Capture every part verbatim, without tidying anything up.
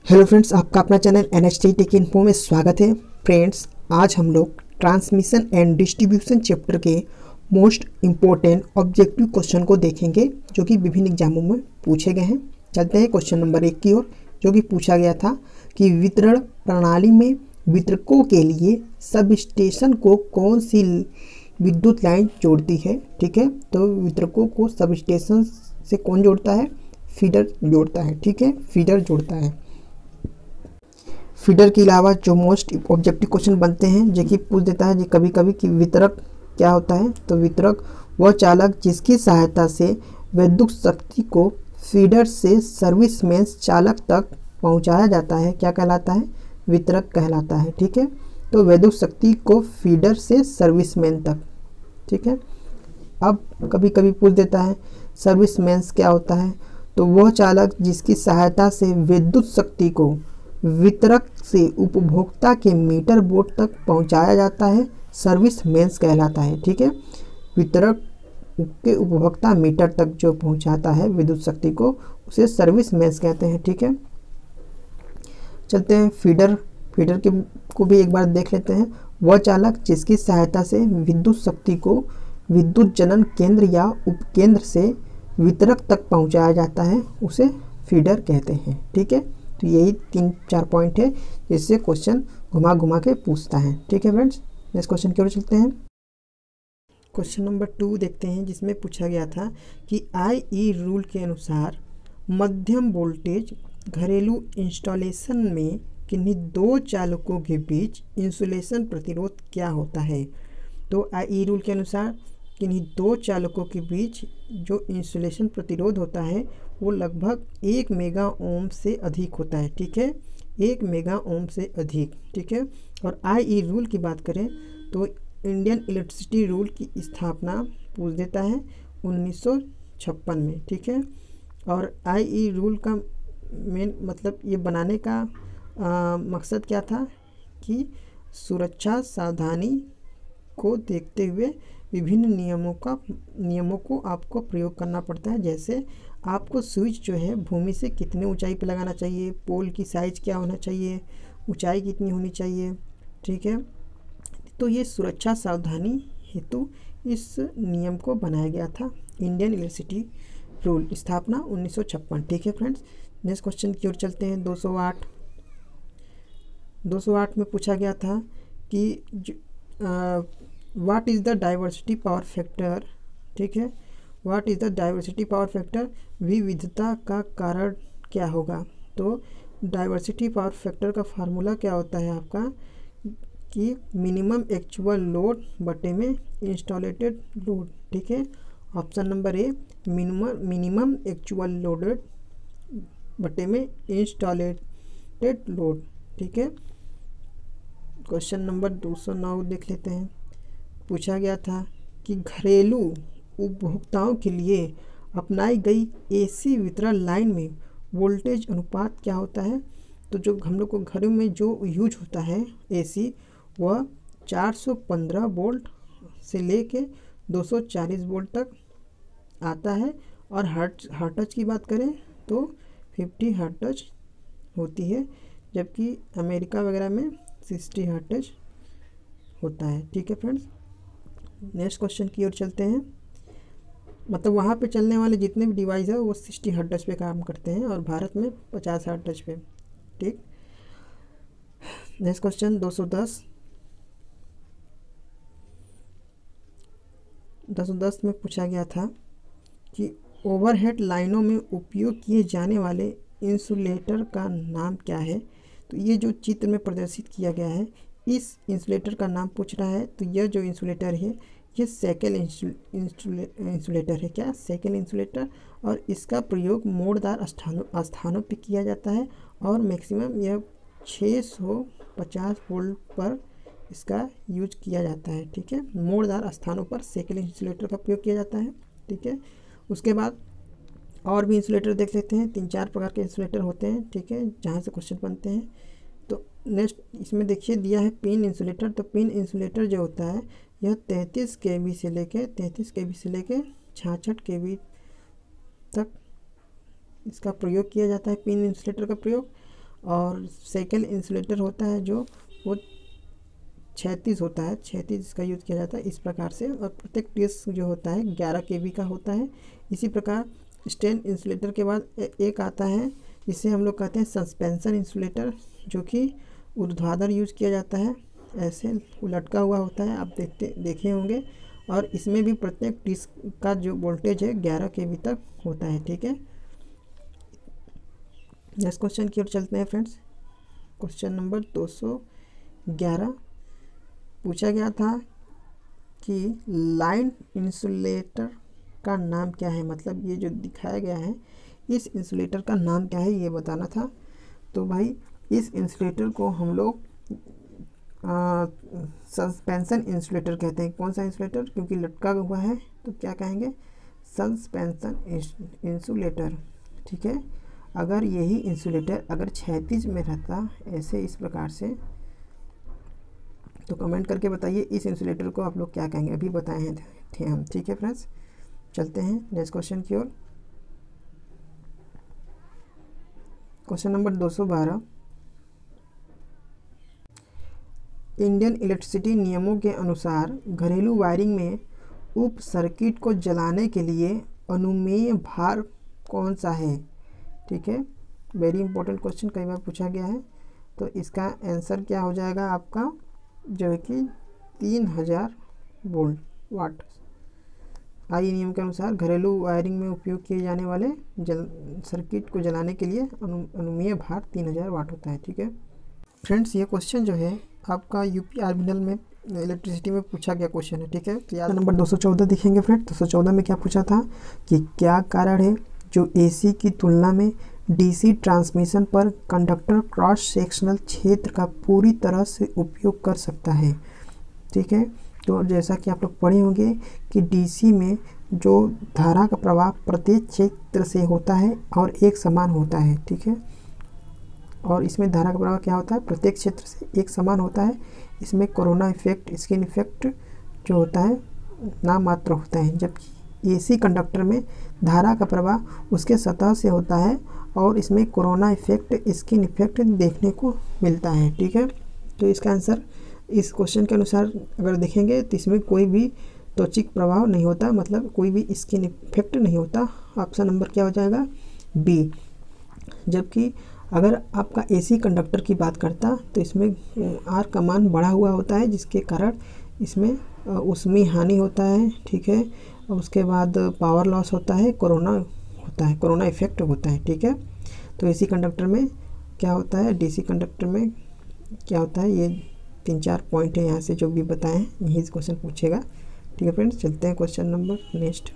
Hello friends, आपका अपना channel N H T tech info में स्वागत है। फ्रेंड्स, आज हम लोग ट्रांसमिशन एंड डिस्ट्रीब्यूशन चैप्टर के मोस्ट इम्पोर्टेंट ऑब्जेक्टिव क्वेश्चन को देखेंगे जो कि विभिन्न एग्जामों में पूछे गए हैं। चलते हैं क्वेश्चन नंबर एक की ओर, जो कि पूछा गया था कि वितरण प्रणाली में वितरकों के लिए सब स्टेशन को कौन सी विद्युत लाइन जोड़ती है। ठीक है, तो वितरकों को सब स्टेशन से कौन जोड़ता है? फीडर जोड़ता है। ठीक है, फीडर जोड़ता है। फीडर के अलावा जो मोस्ट ऑब्जेक्टिव क्वेश्चन बनते हैं जो कि पूछ देता है जी कभी कभी कि वितरक क्या होता है। तो वितरक वह चालक जिसकी सहायता से विद्युत शक्ति को फीडर से सर्विसमैन चालक तक पहुंचाया जाता है, क्या कहलाता है? वितरक कहलाता है। ठीक है, तो विद्युत शक्ति को फीडर से सर्विसमैन तक। ठीक है, अब कभी कभी पूछ देता है सर्विसमैन क्या होता है। तो वह चालक जिसकी सहायता से विद्युत शक्ति को वितरक से उपभोक्ता के मीटर बोर्ड तक पहुंचाया जाता है, सर्विस मेंस कहलाता है। ठीक है, वितरक के उपभोक्ता मीटर तक जो पहुंचाता है विद्युत शक्ति को, उसे सर्विस मेंस कहते हैं। ठीक है, चलते हैं फीडर फीडर के को भी एक बार देख लेते हैं। वह चालक जिसकी सहायता से विद्युत शक्ति को विद्युत जनन केंद्र या उपकेंद्र से वितरक तक पहुंचाया जाता है, उसे फीडर कहते हैं। ठीक है, तो यही तीन चार पॉइंट है जिससे क्वेश्चन घुमा घुमा के पूछता है। ठीक है फ्रेंड्स, नेक्स्ट क्वेश्चन की ओर चलते हैं। क्वेश्चन नंबर टू देखते हैं, जिसमें पूछा गया था कि आई ई रूल के अनुसार मध्यम वोल्टेज घरेलू इंस्टॉलेशन में किन्हीं दो चालकों के बीच इंसुलेशन प्रतिरोध क्या होता है। तो आई ई रूल के अनुसार किन्हीं दो चालकों के बीच जो इंसुलेशन प्रतिरोध होता है वो लगभग एक मेगा ओम से अधिक होता है। ठीक है, एक मेगा ओम से अधिक। ठीक है, और आई ई रूल की बात करें तो इंडियन इलेक्ट्रिसिटी रूल की स्थापना पूछ देता है उन्नीस सौ छप्पन में। ठीक है, और आई ई रूल का मेन मतलब ये बनाने का आ, मकसद क्या था कि सुरक्षा सावधानी को देखते हुए विभिन्न नियमों का नियमों को आपको प्रयोग करना पड़ता है। जैसे आपको स्विच जो है भूमि से कितने ऊंचाई पर लगाना चाहिए, पोल की साइज क्या होना चाहिए, ऊंचाई कितनी होनी चाहिए। ठीक है, तो ये सुरक्षा सावधानी हेतु इस नियम को बनाया गया था। इंडियन इलेक्ट्रिसिटी रूल, स्थापना उन्नीस सौ छप्पन। ठीक है फ्रेंड्स, नेक्स्ट क्वेश्चन की ओर चलते हैं। दो सौ आठ दो सौ आठ में पूछा गया था कि what is the diversity power factor. ठीक है, what is the diversity power factor, विविधता का कारण क्या होगा। तो डाइवर्सिटी पावर फैक्टर का फार्मूला क्या होता है आपका कि मिनिमम एक्चुअल लोड बटे में इंस्टॉलेटेड लोड। ठीक है, option number A minimum minimum actual loaded बटे में इंस्टॉलेटेड लोड। ठीक है, क्वेश्चन नंबर दो सौ नौ देख लेते हैं। पूछा गया था कि घरेलू उपभोक्ताओं के लिए अपनाई गई एसी वितरण लाइन में वोल्टेज अनुपात क्या होता है। तो जो हम लोग को घरों में जो यूज होता है एसी, वह चार सौ पंद्रह वोल्ट से लेके दो सौ चालीस वोल्ट तक आता है। और हर्ट्ज हर्ट्ज की बात करें तो पचास हर्ट्ज होती है, जबकि अमेरिका वगैरह में साठ हर्ट्ज होता है। ठीक है फ्रेंड्स, नेक्स्ट क्वेश्चन की ओर चलते हैं। मतलब वहाँ पे चलने वाले जितने भी डिवाइस है वो साठ हर्ट्ज पे काम करते हैं और भारत में पचास हर्ट्ज पे। ठीक, नेक्स्ट क्वेश्चन दो सौ दस दो सौ दस में पूछा गया था कि ओवरहेड लाइनों में उपयोग किए जाने वाले इंसुलेटर का नाम क्या है। तो ये जो चित्र में प्रदर्शित किया गया है इस इंसुलेटर का नाम पूछ रहा है। तो यह जो इंसुलेटर है ये सेकल इंसुलेटर है। क्या? Shackle insulator. और इसका प्रयोग मोड़दार स्थानों स्थानों पर किया जाता है और मैक्सिमम यह छः सौ पचास वोल्ट पर इसका यूज किया जाता है। ठीक है, मोड़दार स्थानों पर सेकल इंसुलेटर का प्रयोग किया जाता है। ठीक है, उसके बाद और भी इंसुलेटर देख लेते हैं। तीन चार प्रकार के इंसुलेटर होते हैं। ठीक है, जहाँ से क्वेश्चन बनते हैं। तो नेक्स्ट इसमें देखिए दिया है पिन इंसुलेटर। तो पिन इंसुलेटर जो होता है यह तैंतीस के वी से लेके तैंतीस के वी से लेके छियासठ के वी तक इसका प्रयोग किया जाता है, पिन इंसुलेटर का प्रयोग। और सेकंड इंसुलेटर होता है जो वो छत्तीस होता है, छत्तीस इसका यूज़ किया जाता है इस प्रकार से। और प्रत्येक डिस्क जो होता है ग्यारह के वी का होता है। इसी प्रकार स्टेन इंसुलेटर के बाद एक आता है जिसे हम लोग कहते हैं सस्पेंशन इंसुलेटर, जो कि ऊर्ध्वाधर यूज किया जाता है, ऐसे लटका हुआ होता है, आप देखते देखे होंगे। और इसमें भी प्रत्येक डिस्क का जो वोल्टेज है ग्यारह के वी तक होता है। ठीक है, नेक्स्ट क्वेश्चन की ओर चलते हैं फ्रेंड्स। क्वेश्चन नंबर दो सौ ग्यारह पूछा गया था कि लाइन इंसुलेटर का नाम क्या है, मतलब ये जो दिखाया गया है इस इंसुलेटर का नाम क्या है ये बताना था। तो भाई इस इंसुलेटर को हम लोग सस्पेंशन इंसुलेटर कहते हैं। कौन सा इंसुलेटर, क्योंकि लटका हुआ है तो क्या कहेंगे, सस्पेंशन इंसुलेटर। ठीक है, अगर यही इंसुलेटर अगर क्षैतिज में रहता ऐसे इस प्रकार से, तो कमेंट करके बताइए इस इंसुलेटर को आप लोग क्या कहेंगे, अभी बताए हैं थे हम। ठीक है फ्रेंड्स, चलते हैं नेक्स्ट क्वेश्चन की ओर। क्वेश्चन नंबर दो सौ बारह, इंडियन इलेक्ट्रिसिटी नियमों के अनुसार घरेलू वायरिंग में उप सर्किट को जलाने के लिए अनुमेय भार कौन सा है। ठीक है, वेरी इंपॉर्टेंट क्वेश्चन, कई बार पूछा गया है। तो इसका आंसर क्या हो जाएगा आपका, जो है कि तीन हजार वोल्ट वाट। आई नियम के अनुसार घरेलू वायरिंग में उपयोग किए जाने वाले जल सर्किट को जलाने के लिए अनु अनुमेय भार तीन हजार वाट होता है। ठीक है फ्रेंड्स, ये क्वेश्चन जो है आपका यूपी आर्बिनल में इलेक्ट्रिसिटी में पूछा गया क्वेश्चन है। ठीक है, तो याद नंबर दो सौ चौदह दिखेंगे फ्रेंड। दो सौ चौदह में क्या पूछा था कि क्या कारण है जो एसी की तुलना में डीसी ट्रांसमिशन पर कंडक्टर क्रॉस सेक्शनल क्षेत्र का पूरी तरह से उपयोग कर सकता है। ठीक है, तो जैसा कि आप लोग पढ़े होंगे कि डीसी में जो धारा का प्रवाह प्रत्येक क्षेत्र से होता है और एक समान होता है। ठीक है, और इसमें धारा का प्रवाह क्या होता है, प्रत्येक क्षेत्र से एक समान होता है। इसमें कोरोना इफेक्ट, स्किन इफेक्ट जो होता है नाम मात्र होता है, जबकि एसी कंडक्टर में धारा का प्रवाह उसके सतह से होता है और इसमें कोरोना इफेक्ट, स्किन इफेक्ट देखने को मिलता है। ठीक है, तो इसका आंसर इस क्वेश्चन के अनुसार अगर देखेंगे तो इसमें कोई भी त्वचिक प्रभाव नहीं होता, मतलब कोई भी स्किन इफेक्ट नहीं होता। ऑप्शन नंबर क्या हो जाएगा, बी। जबकि अगर आपका एसी कंडक्टर की बात करता तो इसमें आर का मान बढ़ा हुआ होता है, जिसके कारण इसमें ऊष्मीय हानि होता है। ठीक है, और उसके बाद पावर लॉस होता है, कोरोना होता है, कोरोना इफेक्ट होता है। ठीक है, तो एसी कंडक्टर में क्या होता है, डीसी कंडक्टर में क्या होता है, ये तीन चार पॉइंट है यहाँ से जो भी बताएं, यही क्वेश्चन पूछेगा। ठीक है फ्रेंड्स, चलते हैं question number next.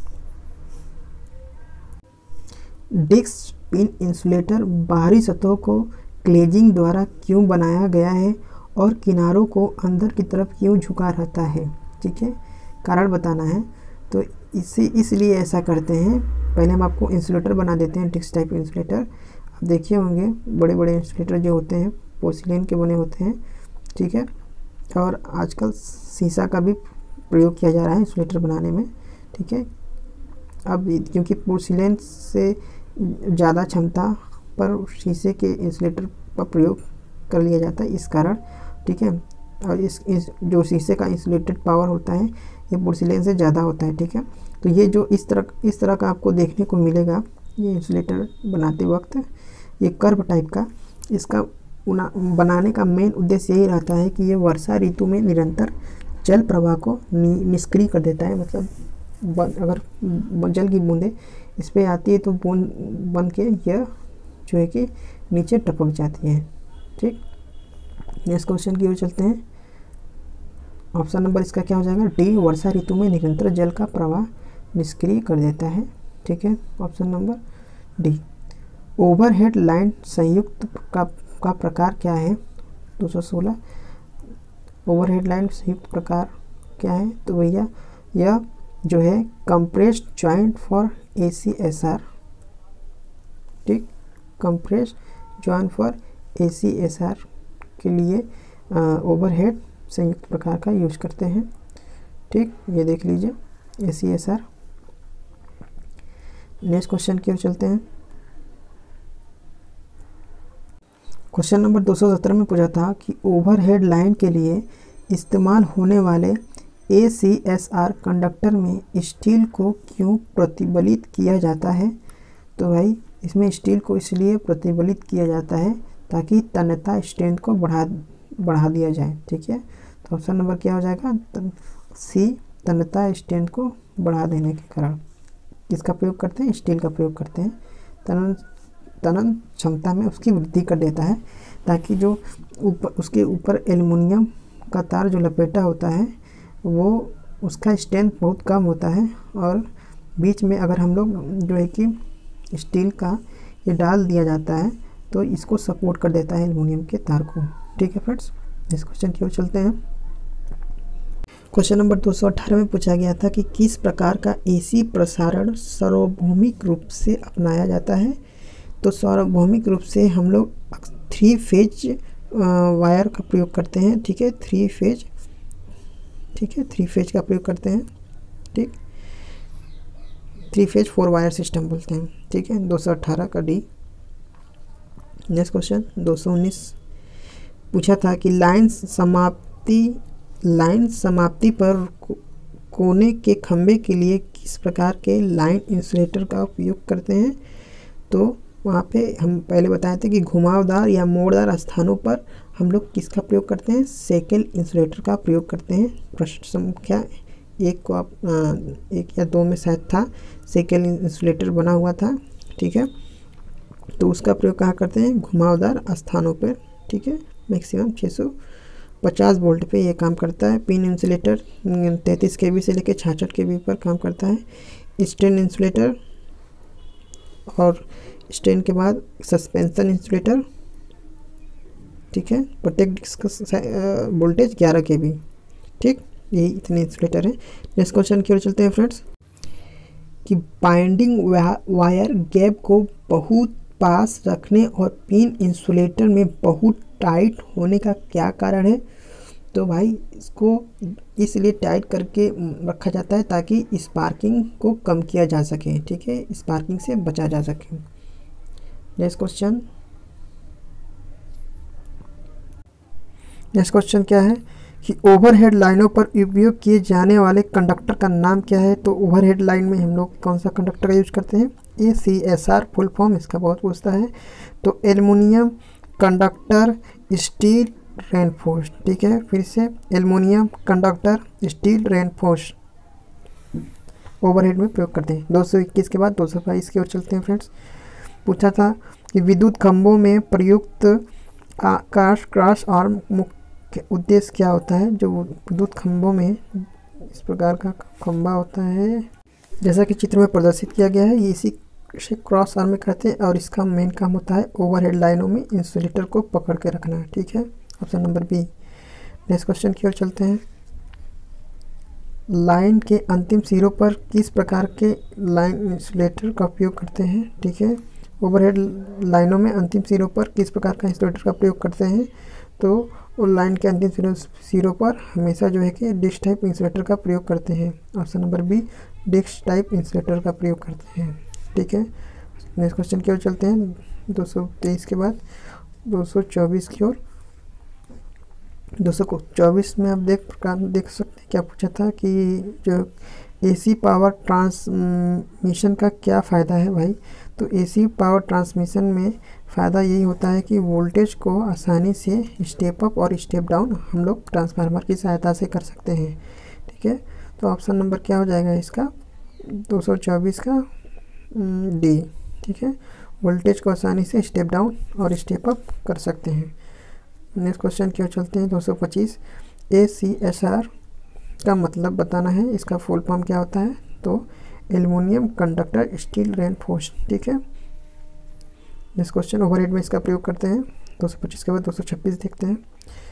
Disc pin insulator बाहरी सतहों को ग्लेजिंग द्वारा क्यों बनाया गया है और किनारों को अंदर की तरफ क्यों झुका रहता है। ठीक है, कारण बताना है। तो इसे इसलिए ऐसा करते हैं, पहले हम आपको इंसुलेटर बना देते हैं, डिस्क टाइप इंसुलेटर। आप देखे होंगे बड़े बड़े इंसुलेटर जो होते हैं पोर्सिलेन के बने होते हैं। ठीक है, और आजकल शीशा का भी प्रयोग किया जा रहा है इंसुलेटर बनाने में। ठीक है, अब क्योंकि पोर्सिलेन से ज़्यादा क्षमता पर शीशे के इंसुलेटर का प्रयोग कर लिया जाता है, इस कारण। ठीक है, और इस, इस जो शीशे का इंसुलेटेड पावर होता है ये पोर्सिलेन से ज़्यादा होता है। ठीक है, तो ये जो इस तरह इस तरह का आपको देखने को मिलेगा ये इंसुलेटर बनाते वक्त, ये कर्व टाइप का, इसका बनाने का मेन उद्देश्य यही रहता है कि ये वर्षा ऋतु में निरंतर जल प्रवाह को निष्क्रिय कर देता है। मतलब अगर जल की बूंदें इस पर आती है तो बूंद बन के यह जो है कि नीचे टपक जाती है। ठीक, नेक्स्ट क्वेश्चन की ओर चलते हैं। ऑप्शन नंबर इसका क्या हो जाएगा, डी। वर्षा ऋतु में निरंतर जल का प्रवाह निष्क्रिय कर देता है। ठीक है, option number D. Overhead line संयुक्त का का प्रकार क्या है, दो सौ सोलह। ओवरहेड लाइन संयुक्त प्रकार क्या है, तो भैया यह जो है compressed joint for A C S R. ठीक, compressed joint for A C S R के लिए ओवरहेड संयुक्त प्रकार का यूज करते हैं। ठीक, ये देख लीजिए A C S R. Next question की ओर चलते हैं। क्वेश्चन नंबर दो सौ सत्रह में पूछा था कि ओवरहेड लाइन के लिए इस्तेमाल होने वाले A C S R conductor में स्टील को क्यों प्रतिबलित किया जाता है। तो भाई इसमें स्टील को इसलिए प्रतिबलित किया जाता है ताकि तन्यता स्ट्रेंथ को बढ़ा बढ़ा दिया जाए। ठीक है, तो ऑप्शन नंबर क्या हो जाएगा, सी, तन्यता स्ट्रेंथ को बढ़ा देने के कारण किसका प्रयोग करते हैं, स्टील का प्रयोग करते हैं। तनन तनन क्षमता में उसकी वृद्धि कर देता है ताकि जो ऊपर उसके ऊपर एल्युमिनियम का तार जो लपेटा होता है वो उसका स्ट्रेंथ बहुत कम होता है और बीच में अगर हम लोग जो है कि स्टील का ये डाल दिया जाता है तो इसको सपोर्ट कर देता है एल्युमिनियम के तार को। ठीक है फ्रेंड्स, इस क्वेश्चन की ओर चलते हैं। क्वेश्चन नंबर दो सौ अठारह में पूछा गया था कि किस प्रकार का एसी प्रसारण सार्वभौमिक रूप से अपनाया जाता है। तो सार्वभौमिक रूप से हम लोग थ्री फेज वायर का प्रयोग करते हैं। ठीक है, थ्री फेज ठीक है थ्री फेज का प्रयोग करते हैं। ठीक, three phase four wire system बोलते हैं। ठीक है, दो सौ अठारह का डी। नेक्स्ट क्वेश्चन दो सौ उन्नीस पूछा था कि लाइन समाप्ति लाइन समाप्ति पर कोने के खंभे के लिए किस प्रकार के लाइन इंसुलेटर का उपयोग करते हैं। तो वहाँ पे हम पहले बताए थे कि घुमावदार या मोड़दार स्थानों पर हम लोग किसका प्रयोग करते हैं, सेकेल इंसुलेटर का प्रयोग करते हैं। प्रश्न संख्या एक को आप आ, एक या दो में शायद था सेकेल इंसुलेटर बना हुआ था। ठीक है, तो उसका प्रयोग कहाँ करते हैं, घुमावदार स्थानों पर। ठीक है, मैक्सिमम छः सौ पचास वोल्ट पे ये काम करता है। पिन इंसुलेटर तैंतीस के वी से लेकर छियासठ के वी पर काम करता है। स्ट्रेन इंसुलेटर और स्ट्रेन के बाद सस्पेंशन इंसुलेटर। ठीक है, प्रत्येक डिस्क का वोल्टेज ग्यारह के वी। ठीक, यही इतने इंसुलेटर हैं। नेक्स्ट क्वेश्चन की ओर चलते हैं फ्रेंड्स कि बाइंडिंग वायर गैप को बहुत पास रखने और पिन इंसुलेटर में बहुत टाइट होने का क्या कारण है। तो भाई इसको इसलिए टाइट करके रखा जाता है ताकि स्पार्किंग को कम किया जा सके। ठीक है, स्पार्किंग से बचा जा सके। नेक्स्ट क्वेश्चन नेक्स्ट क्वेश्चन क्या है कि ओवरहेड लाइनों पर उपयोग किए जाने वाले कंडक्टर का नाम क्या है। तो ओवरहेड लाइन में हम लोग कौन सा कंडक्टर का यूज करते हैं, A C S R full form इसका बहुत पूछता है। तो एल्युमिनियम कंडक्टर स्टील रेनफोर्स। ठीक है, फिर से aluminium conductor steel reinforce overhead में प्रयोग करते हैं। दो सौ इक्कीस के बाद दो सौ बाईस की ओर चलते हैं फ्रेंड्स। पूछा था कि विद्युत खंभों में प्रयुक्त आकाश क्रॉस आर्म मुख्य उद्देश्य क्या होता है। जो विद्युत खंभों में इस प्रकार का खंभा होता है जैसा कि चित्र में प्रदर्शित किया गया है, ये इसी से क्रॉस आर्म में कहते हैं और इसका मेन काम होता है ओवरहेड लाइनों में इंसुलेटर को पकड़ के रखना। ठीक है, option number B. Next question की ओर चलते हैं। लाइन के अंतिम सिरों पर किस प्रकार के लाइन इंसुलेटर का उपयोग करते हैं। ठीक है, ओवरहेड लाइनों में अंतिम सिरों पर किस प्रकार का इंसुलेटर का प्रयोग करते हैं। तो वो लाइन के अंतिम सिरों सिरों पर हमेशा जो है कि डिस्क टाइप इंसुलेटर का प्रयोग करते हैं। Option number B, disc type insulator का प्रयोग करते हैं। ठीक है, नेक्स्ट क्वेश्चन की ओर चलते हैं। दो सौ तेईस के बाद दो सौ चौबीस की ओर। दो सौ चौबीस में आप देख देख सकते हैं क्या पूछा था कि जो एसी पावर ट्रांसमिशन का क्या फ़ायदा है भाई। तो एसी पावर ट्रांसमिशन में फ़ायदा यही होता है कि वोल्टेज को आसानी से स्टेप अप और स्टेप डाउन हम लोग ट्रांसफार्मर की सहायता से कर सकते हैं। ठीक है, तो ऑप्शन नंबर क्या हो जाएगा इसका, दो सौ चौबीस का डी। ठीक है, वोल्टेज को आसानी से स्टेप डाउन और स्टेप अप कर सकते हैं। नेक्स्ट क्वेश्चन की ओर चलते हैं। दो सौ पच्चीस ए सी एस आर का मतलब बताना है, इसका फुल फॉर्म क्या होता है। तो एल्युमिनियम कंडक्टर स्टील रेनफोर्स। ठीक है, नेक्स्ट क्वेश्चन ओवरहेड में इसका प्रयोग करते हैं। दो सौ पच्चीस के बाद दो सौ छब्बीस देखते हैं।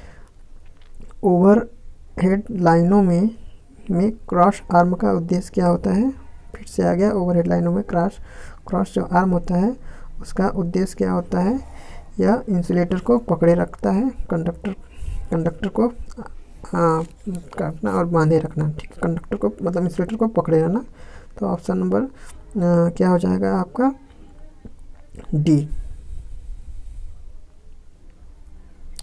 ओवरहेड लाइनों में में क्रॉस आर्म का उद्देश्य क्या होता है। फिर से आ गया, ओवरहेड लाइनों में क्रॉस क्रॉस जो आर्म होता है उसका उद्देश्य क्या होता है। यह इंसुलेटर को पकड़े रखता है, कंडक्टर कंडक्टर को काटना और बांधे रखना। ठीक है, कंडक्टर को मतलब इंसुलेटर को पकड़े रहना। तो ऑप्शन नंबर क्या हो जाएगा आपका डी।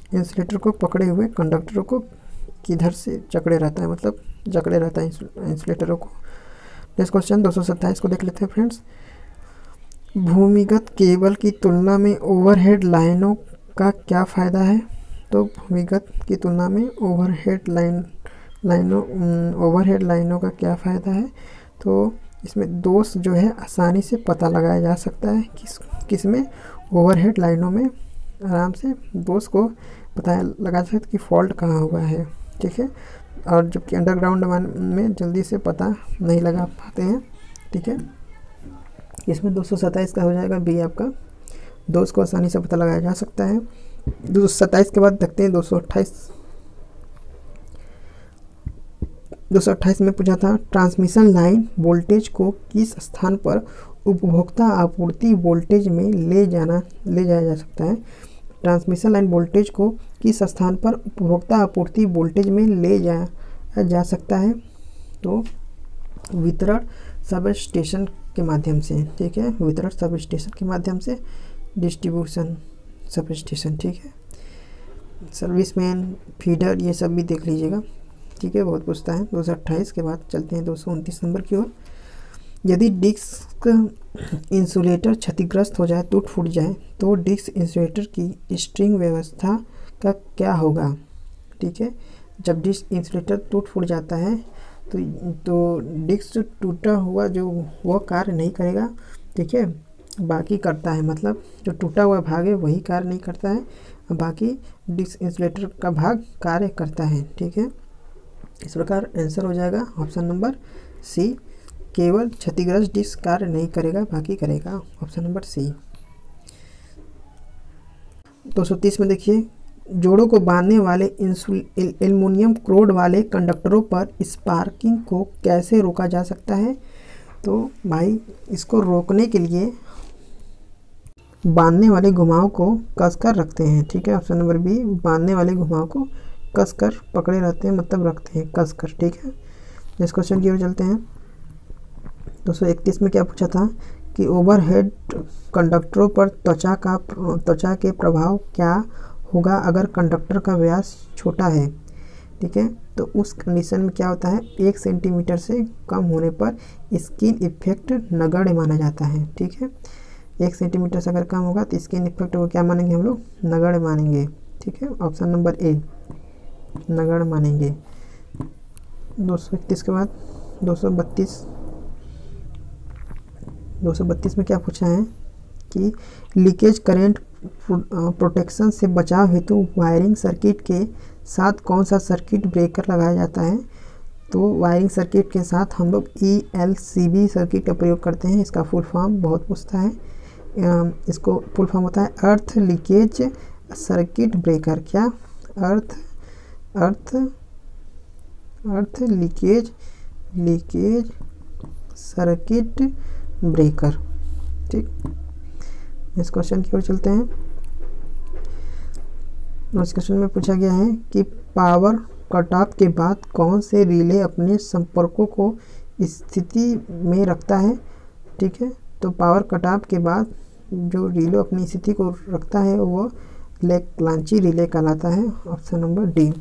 इंसुलेटर को पकड़े हुए कंडक्टरों को किधर से जकड़े रहता है, मतलब जकड़े रहता है इंसुलेटरों को। नेक्स्ट क्वेश्चन दो सौ सत्ताईस को देख लेते हैं फ्रेंड्स। भूमिगत केबल की तुलना में ओवरहेड लाइनों का क्या फ़ायदा है? तो भूमिगत की तुलना में ओवरहेड लाइन लाइनों ओवरहेड लाइनों का क्या फ़ायदा है? तो इसमें दोष जो है आसानी से पता लगाया जा सकता है। किस किस में? ओवरहेड लाइनों में आराम से दोष को पता लगा सकते कि फॉल्ट कहाँ हुआ है, ठीक है। और जबकि अंडरग्राउंड में जल्दी से पता नहीं लगा पाते हैं, ठीक है। इसमें दो सौ सत्ताईस का हो जाएगा बी आपका, दोष को आसानी से पता लगाया जा सकता है। दो सौ सत्ताईस के बाद देखते हैं दो सौ अट्ठाईस। दो सौ अट्ठाईस में पूछा था ट्रांसमिशन लाइन वोल्टेज को किस स्थान पर उपभोक्ता आपूर्ति वोल्टेज में ले जाना ले जाया जा सकता है? ट्रांसमिशन लाइन वोल्टेज को किस स्थान पर उपभोक्ता आपूर्ति वोल्टेज में ले जाया जा सकता है? तो वितरण सब स्टेशन के माध्यम से, ठीक है, वितरण सब स्टेशन के माध्यम से, डिस्ट्रीब्यूशन सब स्टेशन, ठीक है। सर्विसमैन, फीडर, ये सब भी देख लीजिएगा, ठीक है, बहुत पूछता है। दो सौ अट्ठाईस के बाद चलते हैं दो सौ उनतीस नंबर की ओर। यदि डिस्क इंसुलेटर क्षतिग्रस्त हो जाए, टूट फूट जाए, तो डिस्क इंसुलेटर की स्ट्रिंग व्यवस्था का क्या होगा? ठीक है, जब डिस्क इंसुलेटर टूट फूट जाता है तो तो डिस्क टूटा हुआ जो वह कार्य नहीं करेगा, ठीक है, बाकी करता है, मतलब जो टूटा हुआ भाग है वही कार्य नहीं करता है, बाकी डिस्क इंसुलेटर का भाग कार्य करता है, ठीक है। इस प्रकार आंसर हो जाएगा ऑप्शन नंबर सी, केवल क्षतिग्रस्त डिस्क कार्य नहीं करेगा, बाकी करेगा, ऑप्शन नंबर सी। दो सौ तीस में देखिए, जोड़ों को बांधने वाले एल्युमिनियम क्रोड वाले कंडक्टरों पर स्पार्किंग को कैसे रोका जा सकता है? तो भाई इसको रोकने के लिए बांधने वाले घुमाव को कसकर रखते हैं, ठीक है, ऑप्शन नंबर बी, बांधने वाले घुमाव को कसकर पकड़े रहते हैं, मतलब रखते हैं कसकर, ठीक है। नेक्स्ट क्वेश्चन की ओर चलते हैं। दो सौ इकतीस में क्या पूछा था कि ओवरहेड कंडक्टरों पर त्वचा का त्वचा के प्रभाव क्या होगा अगर कंडक्टर का व्यास छोटा है, ठीक है। तो उस कंडीशन में क्या होता है, एक सेंटीमीटर से कम होने पर स्किन इफेक्ट नगण्य माना जाता है, ठीक है। एक सेंटीमीटर से अगर कम होगा तो स्किन इफेक्ट को क्या मानेंगे हम लोग? नगण्य मानेंगे, ठीक है, ऑप्शन नंबर ए, नगण्य मानेंगे। दो सौ इकतीस के बाद दो सौ बत्तीस दो सौ बत्तीस में क्या पूछा है कि लीकेज करंट प्रोटेक्शन से बचाव हेतु वायरिंग सर्किट के साथ कौन सा सर्किट ब्रेकर लगाया जाता है? तो वायरिंग सर्किट के साथ हम लोग E L C B circuit का प्रयोग करते हैं। इसका फुल फॉर्म बहुत पूछता है, इसको फुल फॉर्म होता है अर्थ लीकेज सर्किट ब्रेकर। क्या? Earth earth earth leakage leakage circuit breaker, ठीक। इस क्वेश्चन की ओर चलते हैं। इस क्वेश्चन में पूछा गया है कि पावर कट ऑफ के बाद कौन से रिले अपने संपर्कों को स्थिति में रखता है, ठीक है। तो पावर कट ऑफ के बाद जो रिले अपनी स्थिति को रखता है वो लेक्लांची रिले कहलाता है, ऑप्शन नंबर डी।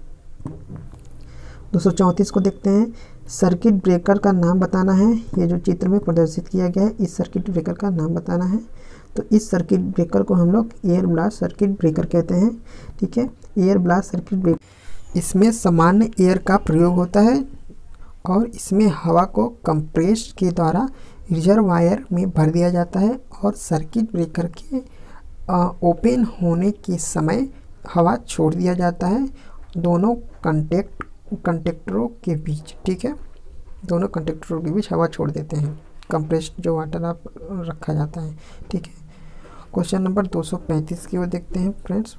दो सौ चौंतीस को देखते हैं। सर्किट ब्रेकर का नाम बताना है, ये जो चित्र में प्रदर्शित किया गया है इस सर्किट ब्रेकर का नाम बताना है। तो इस सर्किट ब्रेकर को हम लोग एयर ब्लास्ट सर्किट ब्रेकर कहते हैं, ठीक है, एयर ब्लास्ट सर्किट ब्रेकर। इसमें सामान्य एयर का प्रयोग होता है और इसमें हवा को कंप्रेस्ड के द्वारा रिजर्वायर में भर दिया जाता है और सर्किट ब्रेकर के आ, ओपन होने के समय हवा छोड़ दिया जाता है दोनों कंटेक्ट कंटेक्टरों के बीच, ठीक है, दोनों कंटेक्टरों के बीच हवा छोड़ देते हैं, कंप्रेस्ड जो वाटर आप रखा जाता है, ठीक है। क्वेश्चन नंबर दो सौ पैंतीस की ओर देखते हैं फ्रेंड्स।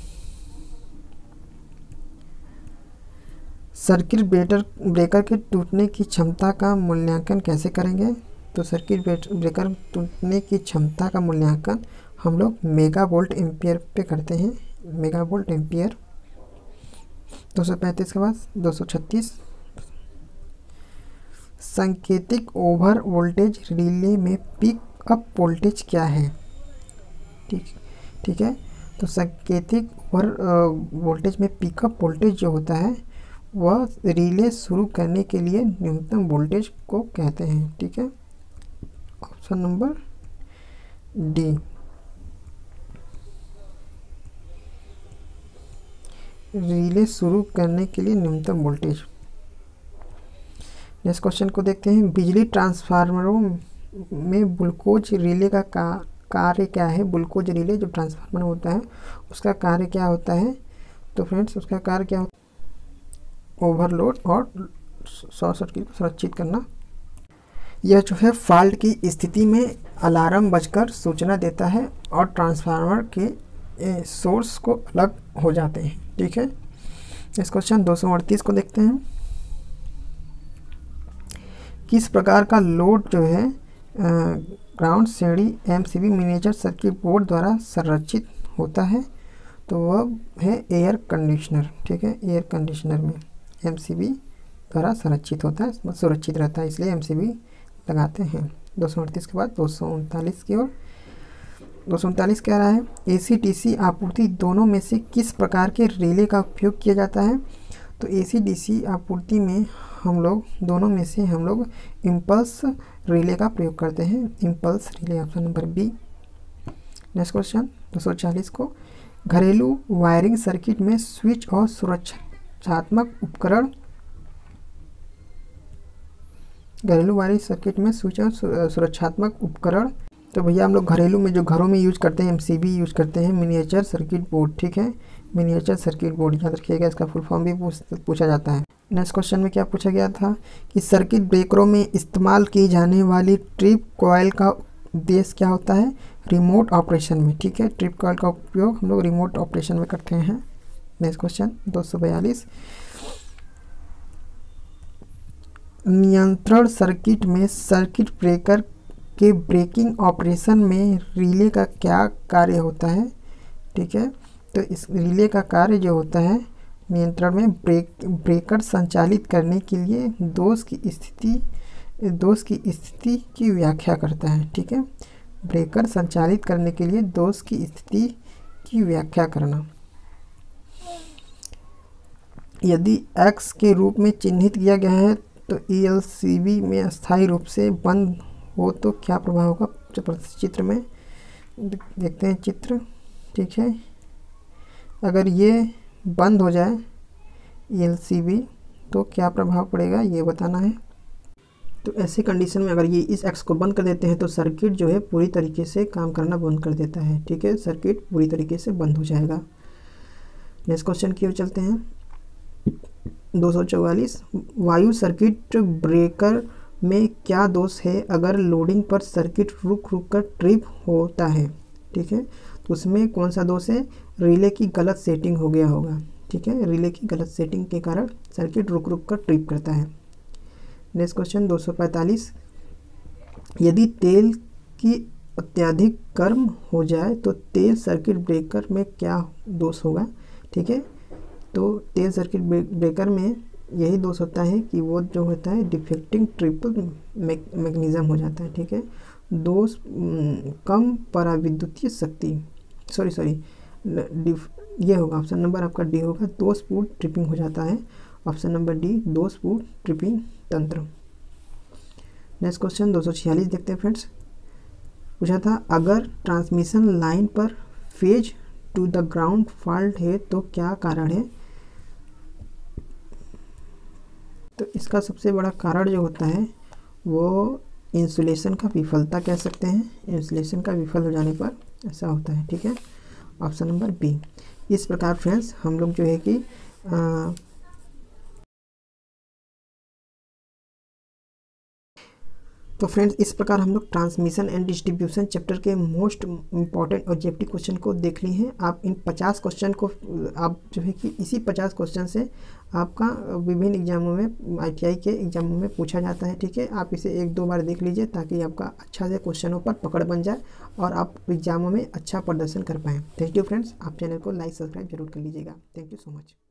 सर्किट ब्रेकर ब्रेकर के टूटने की क्षमता का मूल्यांकन कैसे करेंगे? तो सर्किट ब्रेकर टूटने की क्षमता का मूल्यांकन हम लोग मेगा वोल्ट एम्पियर पे करते हैं, मेगा वोल्ट एम्पियर। दो सौ पैंतीस के बाद दो सौ छत्तीस, सांकेतिक ओवर वोल्टेज रिले में पिक अप वोल्टेज क्या है? ठीक ठीक है, तो सांकेतिक ओवर वोल्टेज में पिकअप वोल्टेज जो होता है वह रिले शुरू करने के लिए न्यूनतम वोल्टेज को कहते हैं। ठीक है, ऑप्शन नंबर डी। रिले शुरू करने के लिए न्यूनतम वोल्टेज। नेक्स्ट क्वेश्चन को देखते हैं। बिजली ट्रांसफार्मरों में ग्लूकोज रिले का का कार्य क्या है? ग्लूकोज रिले जो ट्रांसफार्मर होता है उसका कार्य क्या होता है? तो फ्रेंड्स उसका कार्य क्या होता है? ओवरलोड और शॉर्ट सर्किट को सुरक्षित करना। यह जो है फॉल्ट की स्थिति में अलार्म बजकर सूचना देता है और ट्रांसफार्मर के सोर्स को अलग हो जाते हैं। ठीक है, इस क्वेश्चन दो सौ अड़तीस को देखते हैं। किस प्रकार का लोड जो है ग्राउंड श्रेणी एमसीबी मिनिएचर सर्किट बोर्ड द्वारा संरक्षित होता है? तो वह है एयर कंडीशनर। ठीक है, एयर कंडीशनर में एमसीबी द्वारा संरक्षित होता है, सुरक्षित रहता है, इसलिए एमसीबी लगाते हैं। दो सौ अड़तीस के बाद दो सौ उनतालीस की ओर। दो सौ उनतालीस कह रहा है एसी डीसी आपूर्ति दोनों में से किस प्रकार के रिले का उपयोग किया जाता है? तो एसी डीसी आपूर्ति में हम लोग दोनों में से हम लोग इम्पल्स रिले का प्रयोग करते हैं, impulse relay, option number B. Next question दो सौ चालीस को। घरेलू वायरिंग सर्किट में स्विच और सुरक्षात्मक उपकरण घरेलू वायरिंग सर्किट में स्विच और सुरक्षात्मक उपकरण। तो भैया हम लोग घरेलू में जो घरों में यूज करते हैं एमसीबी यूज करते हैं, मिनिएचर सर्किट बोर्ड। ठीक है, मिनिएचर सर्किट बोर्ड याद रखिएगा, इसका फुल फॉर्म भी पूछा जाता है। नेक्स्ट क्वेश्चन में क्या पूछा गया था कि सर्किट ब्रेकरों में इस्तेमाल की जाने वाली ट्रिप कॉइल का उद्देश्य क्या होता है? रिमोट ऑपरेशन में। ठीक है, ट्रिप कॉइल का उपयोग हम लोग रिमोट ऑपरेशन में करते हैं। नेक्स्ट क्वेश्चन दो सौ बयालीस। नियंत्रण सर्किट में सर्किट ब्रेकर के ब्रेकिंग ऑपरेशन में रिले का क्या कार्य होता है? ठीक है, तो इस रिले का कार्य जो होता है नियंत्रण में ब्रेक ब्रेकर संचालित करने के लिए दोष की स्थिति दोष की स्थिति की व्याख्या करता है। ठीक है, ब्रेकर संचालित करने के लिए दोष की स्थिति की व्याख्या करना। यदि एक्स के रूप में चिन्हित किया गया है तो ईएलसीबी में अस्थायी रूप से बंद हो तो क्या प्रभाव होगा? चित्र में देखते हैं चित्र। ठीक है, अगर ये बंद हो जाए ईएलसीबी तो क्या प्रभाव पड़ेगा ये बताना है। तो ऐसे कंडीशन में अगर ये इस एक्स को बंद कर देते हैं तो सर्किट जो है पूरी तरीके से काम करना बंद कर देता है। ठीक है, सर्किट पूरी तरीके से बंद हो जाएगा। नेक्स्ट क्वेश्चन की ओर चलते हैं। दो सौ चौवालीस। वायु सर्किट ब्रेकर में क्या दोष है अगर लोडिंग पर सर्किट रुक रुक कर ट्रिप होता है? ठीक है, तो उसमें कौन सा दोष है? रिले की गलत सेटिंग हो गया होगा। ठीक है, रिले की गलत सेटिंग के कारण सर्किट रुक रुक कर ट्रिप करता है। नेक्स्ट क्वेश्चन दो सौ पैंतालीस। यदि तेल की अत्यधिक गर्म हो जाए तो तेल सर्किट ब्रेकर में क्या दोष होगा? ठीक है, तो तेल सर्किट ब्रेकर में यही दोष होता है कि वो जो होता है डिफेक्टिंग ट्रिपल मैकेनिज्म हो जाता है। ठीक है, दोष कम पराविद्युतीय शक्ति सॉरी सॉरी ये होगा ऑप्शन नंबर आपका डी होगा, दोषपूर्ण ट्रिपिंग हो जाता है। ऑप्शन नंबर डी दोषपूर्ण ट्रिपिंग तंत्र। नेक्स्ट क्वेश्चन दो सौ छियालीस देखते हैं फ्रेंड्स। पूछा था अगर ट्रांसमिशन लाइन पर phase to the ground fault है तो क्या कारण है? तो इसका सबसे बड़ा कारण जो होता है वो इंसुलेशन का विफलता कह सकते हैं। इंसुलेशन का विफल हो जाने पर ऐसा होता है। ठीक है, ऑप्शन नंबर बी। इस प्रकार फ्रेंड्स हम लोग जो है कि आ, तो फ्रेंड्स इस प्रकार हम लोग ट्रांसमिशन एंड डिस्ट्रीब्यूशन चैप्टर के मोस्ट इंपॉर्टेंट ऑब्जेक्टिव क्वेश्चन को देख ली हैं। आप इन पचास क्वेश्चन को आप जो है कि इसी पचास क्वेश्चन से आपका विभिन्न एग्जामों में आईटीआई के एग्जामों में पूछा जाता है। ठीक है, आप इसे एक दो बार देख लीजिए ताकि आपका अच्छा से क्वेश्चनों पर पकड़ बन जाए और आप एग्जामों में अच्छा प्रदर्शन कर पाएँ। थैंक यू फ्रेंड्स, आप चैनल को लाइक सब्सक्राइब जरूर कर लीजिएगा। Thank you so much.